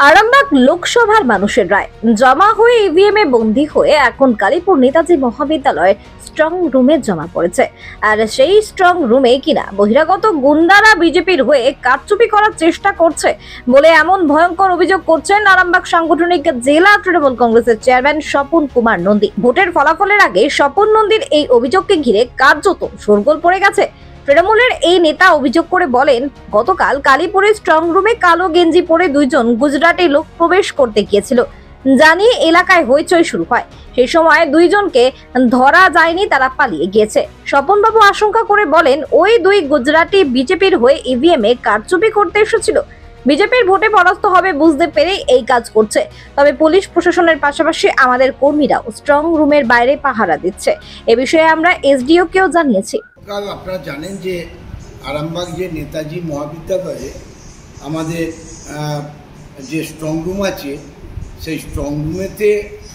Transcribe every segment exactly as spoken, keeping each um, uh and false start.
আরামবাগ লোকসভার মানুষের রায় জমা হয়ে ইভিএম এ বন্দী হয়ে এখন কালীপুর নেতাজি মহাবিদ্যালয় স্ট্রং রুমে জমা পড়েছে। আর সেই স্ট্রং রুমে কিনা বহিরাগত গুন্ডারা বিজেপির হয়ে কারচুপি করার চেষ্টা করছে বলে এমন ভয়ঙ্কর অভিযোগ করছেন আরামবাগ সাংগঠনিক জেলা তৃণমূল কংগ্রেসের চেয়ারম্যান স্বপন কুমার নন্দী। ভোটের ফলাফলের আগে স্বপন নন্দীর এই অভিযোগকে ঘিরে কার্যত শোরগোল পড়ে গেছে। তৃণমূলের এই নেতা অভিযোগ করে বলেন, গতকাল কালীপুরের স্ট্রং রুমে কালো গেঞ্জি পরে দুইজন গুজরাটি লোক প্রবেশ করতে গিয়েছিল, জানিয়ে এলাকায় হইচই শুরু হয়। সেই সময় দুইজনকে ধরা যায়নি, তারা পালিয়ে গিয়েছে। স্বপনবাবু আশঙ্কা করে বলেন, ওই দুই গুজরাটি বিজেপির হয়ে ইভিএম এ কারচুপি করতে এসেছিল। বিজেপির ভোটে পরাস্ত হবে বুঝতে পেরে এই কাজ করছে। তবে পুলিশ প্রশাসনের পাশাপাশি আমাদের কর্মীরাও স্ট্রং রুমের বাইরে পাহারা দিচ্ছে। এ বিষয়ে আমরা এসডিও কেও জানিয়েছি। কাল আপনারা জানেন যে আরামবাগ যে নেতাজি মহাবিদ্যালয়ে আমাদের যে স্ট্রং রুম আছে, সেই স্ট্রং রুমেতে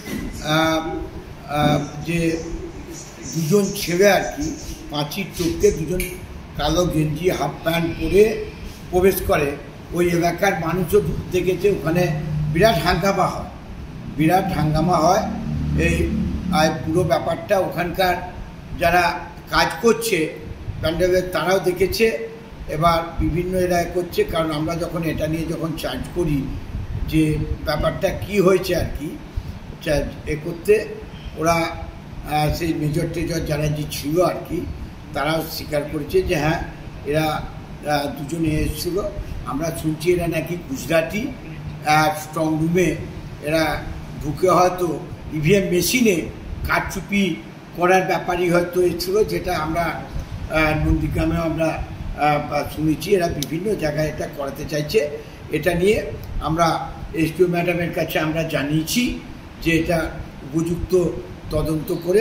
যে দুজন ছেলে আর কি পাঁচির চোখে দুজন কালো গেঞ্জি হাফ প্যান্ট পরে প্রবেশ করে। ওই এলাকার মানুষও দেখেছে, ওখানে বিরাট হাঙ্গামা হয় বিরাট হাঙ্গামা হয় এই পুরো ব্যাপারটা ওখানকার যারা কাজ করছে প্যান্ডেলের তারাও দেখেছে। এবার বিভিন্ন এরা করছে, কারণ আমরা যখন এটা নিয়ে যখন চার্জ করি যে ব্যাপারটা কি হয়েছে আর কি এ করতে, ওরা সেই মেজর টেজর যারা যে ছিল আর কি তারাও স্বীকার করেছে যে হ্যাঁ এরা দুজনে এসেছিলো। আমরা শুনছি এরা নাকি গুজরাটি স্ট্রং রুমে এরা ঢুকে হয়তো ইভিএম মেশিনে কারচুপি করার ব্যাপারই হয়তো এসেছিল, যেটা আমরা নন্দীগ্রামেও আমরা শুনেছি। এরা বিভিন্ন জায়গায় এটা করাতে চাইছে। এটা নিয়ে আমরা এসডিও ম্যাডামের কাছে আমরা জানিয়েছি যে এটা উপযুক্ত তদন্ত করে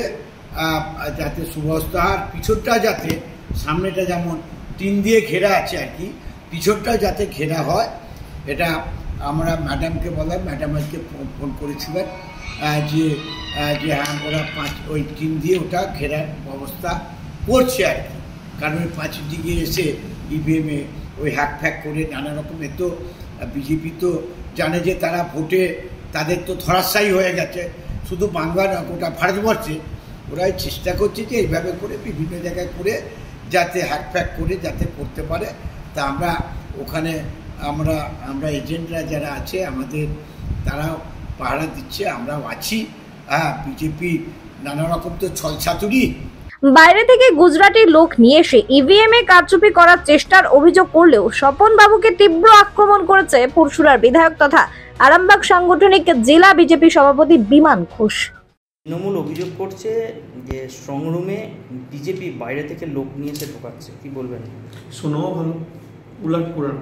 যাতে সুব্যবস্থা, আর পিছনটা যাতে, সামনেটা যেমন টিন দিয়ে ঘেরা আছে আর কি, পিছনটা যাতে ঘেরা হয়, এটা আমরা ম্যাডামকে বললাম। ম্যাডাম আজকে ফোন করেছিলেন যে যে হ্যাঁ ওরা পাঁচ ওই টিন দিয়ে ওটা ঘেরার ব্যবস্থা করছে আর কি। কারণ ওই পাঁচের দিকে এসে ইভিএমে ওই হ্যাক ফ্যাক করে নানা রকমের, তো বিজেপি তো জানে যে তারা ভোটে তাদের তো ধরাশায়ী হয়ে গেছে, শুধু বাংলা না গোটা ভারতবর্ষে। ওরাই চেষ্টা করছে যে এইভাবে করে বিভিন্ন জায়গায় করে যাতে হ্যাক ফ্যাক করে যাতে করতে পারে। তা আমরা ওখানে আমরা আমরা এজেন্টরা যারা আছে আমাদের, তারাও পাহারা দিচ্ছে, আমরাও আছি। হ্যাঁ, বিজেপি নানা রকম তো ছলছাতুরি। বাইরে থেকে গুজরাটি লোক নিয়ে এসে ইভিএম এ কারচুপি করার চেষ্টার অভিযোগ করলেও স্বপন বাবুকে তীব্র আক্রমণ করেছে পুরসুরার বিধায়ক তথা আরামবাগ সাংগঠনিক জেলা বিজেপি সভাপতি বিমান ঘোষ। তৃণমূল অভিযোগ করছে যে স্ট্রং রুমে বিজেপি বাইরে থেকে লোক নিয়ে এসে ঢোকাচ্ছে, কি বলবেন? শোনাও ভালো, উলাট পুরাণ।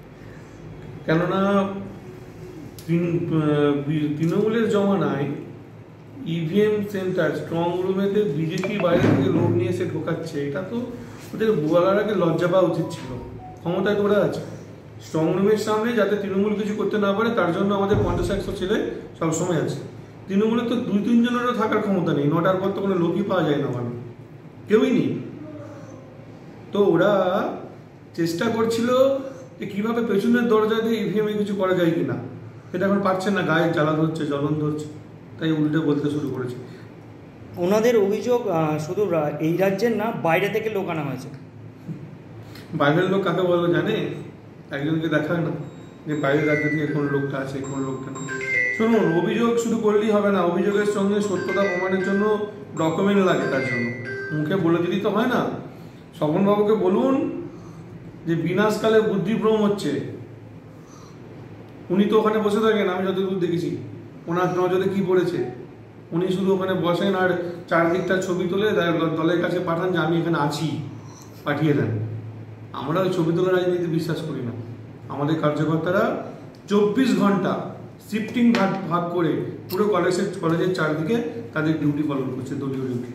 কেননা তৃণমূলের জমানায় ইভিএম সেন্টার স্ট্রং রুমেতে বিজেপি বাইরে থেকে লোক নিয়ে এসে ঢোকাচ্ছে, এটা তো ওদের বলার আগে লজ্জা পাওয়া উচিত ছিল। ক্ষমতায় তো ওরা আছে স্ট্রং রুমের সামনে, যাতে তৃণমূল কিছু করতে না পারে তার জন্য আমাদের পঞ্চাশ একশো ছেলে সবসময় আছে। তৃণমূলের তো দুই তিনজনেরও থাকার ক্ষমতা নেই, নটার পর তো কোনো লোকই পাওয়া যায় না, ওখানে কেউই নেই। তো ওরা চেষ্টা করছিল যে কীভাবে পেছনের দরজা দিয়ে ইভিএমে কিছু করা যায় কিনা, সেটা এখন পারছে না, গায়ে জ্বালা ধরছে, জ্বলন ধরছে, তাই উল্টে বলতে শুরু করেছে। ওনাদের অভিযোগ শুধু এই রাজ্যের না, বাইরে থেকে লোক আনা হয়েছে। বাইরের লোক কাকে বলবো জানে? একজনকে দেখায় না যে বাইরের রাজ্য থেকে কোন লোকটা আছে, কোন লোকটা না। শুনুন, অভিযোগ শুধু করলেই হবে না, অভিযোগের সঙ্গে সত্যতা প্রমাণের জন্য ডকুমেন্ট লাগে। তার জন্য মুখে বলে দিলেই তো হয় না। স্বপনবাবুকে বলুন যে বিনাশকালে বুদ্ধিভ্রম হচ্ছে। উনি তো ওখানে বসে থাকেন, আমি যতদূর দেখেছি। ওনার নজরে কি পড়েছে, উনি শুধু ওখানে বসেন আর চারদিকটা ছবি তুলে দলের কাছে পাঠান যে আমি এখানে আছি, পাঠিয়ে দেন। আমরা ওই ছবি তোলা রাজনীতি বিশ্বাস করি না। আমাদের কার্যকর্তারা চব্বিশ ঘন্টা শিফটিং ভাগ ভাগ করে পুরো কলেজের কলেজের চারদিকে তাদের ডিউটি পালন করছে, দলীয় ডিউটি।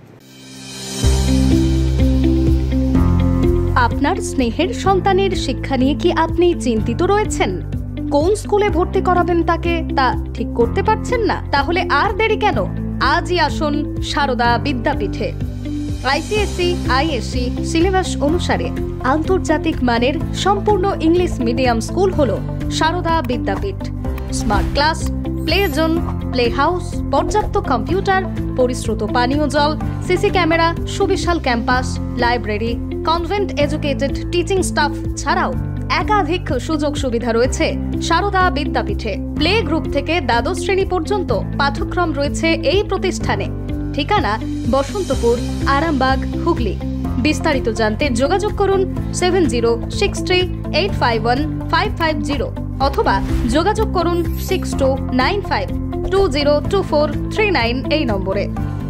আপনার স্নেহের সন্তানের শিক্ষা নিয়ে কি আপনি চিন্তিত রয়েছেন? কোন স্কুলে ভর্তি করাবেন তাকে তা ঠিক করতে পারছেন না? তাহলে আর দেরি কেন? আজই আসুন সারদা বিদ্যাপীঠে। আইসিএসসি আইএসসি সিলেবাস অনুসারে আন্তর্জাতিক মানের সম্পূর্ণ ইংলিশ মিডিয়াম স্কুল হলো Sarada Vidyapith. Smart class, play zone, play house, পর্যাপ্ত কম্পিউটার, পরিশ্রুত পানীয় জল, সিসি ক্যামেরা, সুবিশাল campus, library, convent educated teaching staff ছাড়াও একাধিক সুযোগ সুবিধা রয়েছে সারদা বিদ্যাপীঠে। প্লে গ্রুপ থেকে দ্বাদশ শ্রেণী পর্যন্ত পাঠ্যক্রম রয়েছে এই প্রতিষ্ঠানে। ঠিকানা বসন্তপুর, আরামবাগ, হুগলি। বিস্তারিত জানতে যোগাযোগ করুন seven zero six three eight five one five five zero অথবা যোগাযোগ করুন six two nine five two zero two four three nine এই নম্বরে।